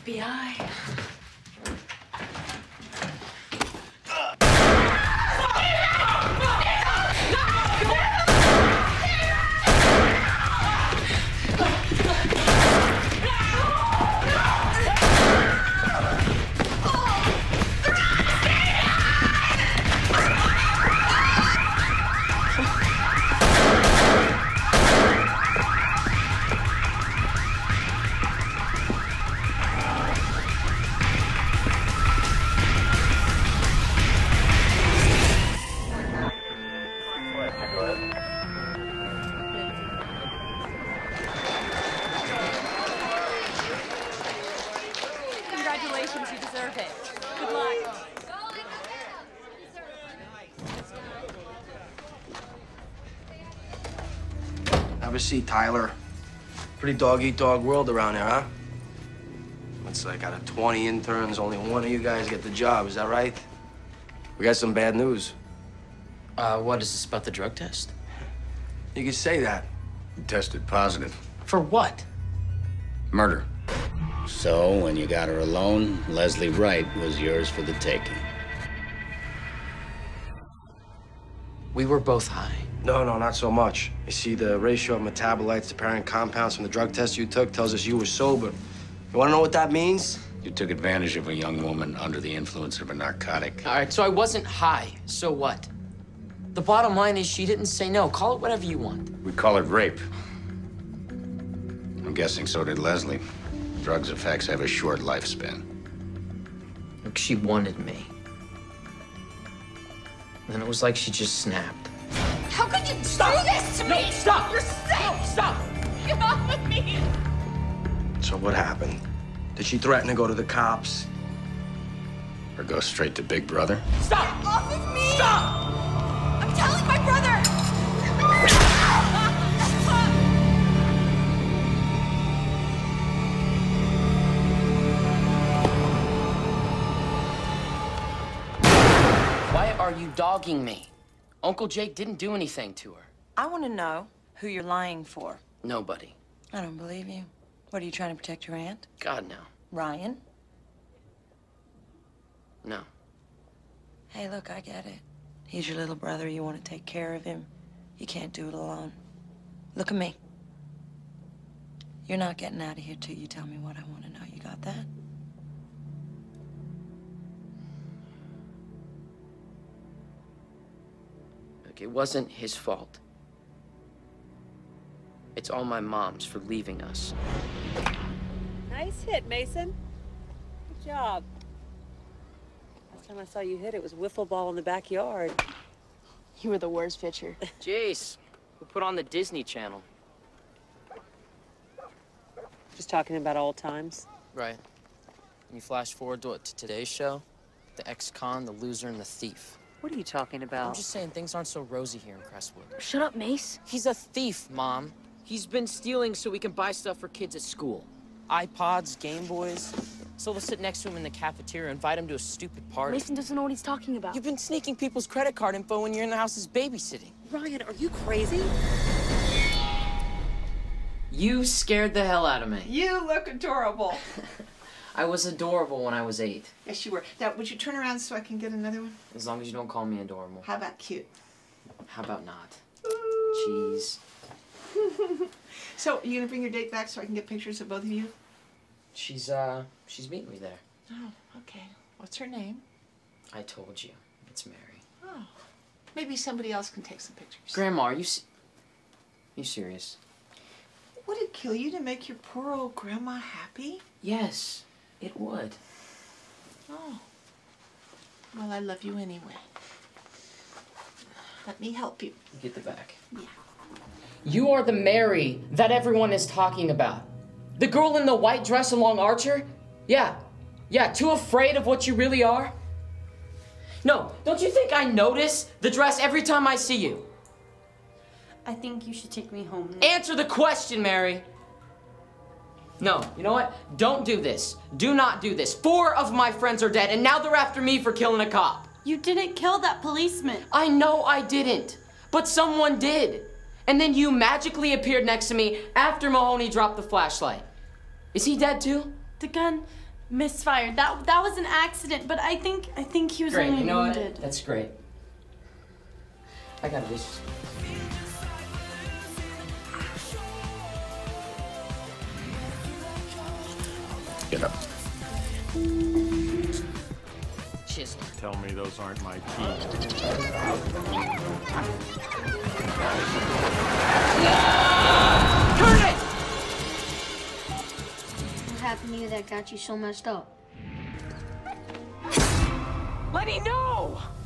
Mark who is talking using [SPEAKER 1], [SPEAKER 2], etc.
[SPEAKER 1] FBI.
[SPEAKER 2] Congratulations, you deserve it. Good luck.
[SPEAKER 3] Have a seat, Tyler. Pretty dog-eat-dog world around here, huh? It's like out of 20 interns, only one of you guys get the job. Is that right? We got some bad news.
[SPEAKER 4] What is this about the drug test?
[SPEAKER 3] You could say that.
[SPEAKER 5] You tested positive.
[SPEAKER 4] For what?
[SPEAKER 5] Murder. So, when you got her alone, Leslie Wright was yours for the taking.
[SPEAKER 4] We were both high.
[SPEAKER 3] No, not so much. You see, the ratio of metabolites to parent compounds from the drug test you took tells us you were sober. You want to know what that means?
[SPEAKER 5] You took advantage of a young woman under the influence of a narcotic.
[SPEAKER 4] All right, so I wasn't high. So what? The bottom line is she didn't say no. Call it whatever you want.
[SPEAKER 5] We call it rape. I'm guessing so did Leslie. Drugs' effects have a short lifespan.
[SPEAKER 4] Look, she wanted me. And it was like she just snapped.
[SPEAKER 2] How could you do this to me?
[SPEAKER 4] No, stop!
[SPEAKER 2] You're sick!
[SPEAKER 4] No, stop!
[SPEAKER 2] Get off of me!
[SPEAKER 3] So what happened? Did she threaten to go to the cops?
[SPEAKER 5] Or go straight to Big Brother?
[SPEAKER 4] Stop!
[SPEAKER 2] Get off of me!
[SPEAKER 4] Stop!
[SPEAKER 2] I'm telling my brother!
[SPEAKER 4] Why are you dogging me? Uncle Jake didn't do anything to her.
[SPEAKER 1] I want to know who you're lying for.
[SPEAKER 4] Nobody.
[SPEAKER 1] I don't believe you. What, are you trying to protect your aunt?
[SPEAKER 4] God, no.
[SPEAKER 1] Ryan?
[SPEAKER 4] No.
[SPEAKER 1] Hey, look, I get it. He's your little brother. You want to take care of him. You can't do it alone. Look at me. You're not getting out of here till you tell me what I want to know. You got that?
[SPEAKER 4] Look, it wasn't his fault. It's all my mom's for leaving us.
[SPEAKER 6] Nice hit, Mason. Good job. Last time I saw you hit, it was wiffle ball in the backyard.
[SPEAKER 2] You were the worst pitcher.
[SPEAKER 4] Jace, we put on the Disney Channel.
[SPEAKER 6] Just talking about old times.
[SPEAKER 4] Right. And you flash forward to today's show, the ex-con, the loser, and the thief.
[SPEAKER 6] What are you talking about?
[SPEAKER 4] I'm just saying things aren't so rosy here in Crestwood.
[SPEAKER 2] Shut up, Mace.
[SPEAKER 4] He's a thief, Mom. He's been stealing so we can buy stuff for kids at school. iPods, Game Boys. So we'll sit next to him in the cafeteria and invite him to a stupid party.
[SPEAKER 2] Mason doesn't know what he's talking about.
[SPEAKER 4] You've been sneaking people's credit card info when you're in the houses babysitting.
[SPEAKER 6] Ryan, are you crazy?
[SPEAKER 4] You scared the hell out of me.
[SPEAKER 7] You look adorable.
[SPEAKER 4] I was adorable when I was 8.
[SPEAKER 7] Yes, you were. Now, would you turn around so I can get another one?
[SPEAKER 4] As long as you don't call me adorable.
[SPEAKER 7] How about cute?
[SPEAKER 4] How about not?
[SPEAKER 7] Ooh.
[SPEAKER 4] Cheese.
[SPEAKER 7] So, are you gonna bring your date back so I can get pictures of both of you?
[SPEAKER 4] She's meeting me there.
[SPEAKER 7] Oh, okay. What's her name?
[SPEAKER 4] I told you. It's Mary.
[SPEAKER 7] Oh, maybe somebody else can take some pictures.
[SPEAKER 4] Grandma, are you serious?
[SPEAKER 7] Would it kill you to make your poor old grandma happy?
[SPEAKER 4] Yes, it would.
[SPEAKER 7] Oh. Well, I love you anyway. Let me help you.
[SPEAKER 4] Get the back.
[SPEAKER 7] Yeah.
[SPEAKER 4] You are the Mary that everyone is talking about. The girl in the white dress along Archer? Yeah, too afraid of what you really are? No, don't you think I notice the dress every time I see you?
[SPEAKER 2] I think you should take me home now.
[SPEAKER 4] Answer the question, Mary. No, you know what? Don't do this. Do not do this. 4 of my friends are dead, and now they're after me for killing a cop.
[SPEAKER 2] You didn't kill that policeman.
[SPEAKER 4] I know I didn't, but someone did. And then you magically appeared next to me after Mahoney dropped the flashlight. Is he dead too?
[SPEAKER 2] The gun
[SPEAKER 8] Misfired. That was an accident, but I think he was
[SPEAKER 4] Great,
[SPEAKER 8] only
[SPEAKER 4] you know
[SPEAKER 8] wounded.
[SPEAKER 4] what? That's great. I got this.
[SPEAKER 5] Get up.
[SPEAKER 4] Cheers.
[SPEAKER 9] Tell me those aren't my keys.
[SPEAKER 4] Turn it!
[SPEAKER 10] What happened to you that got you so messed up?
[SPEAKER 4] Let me know!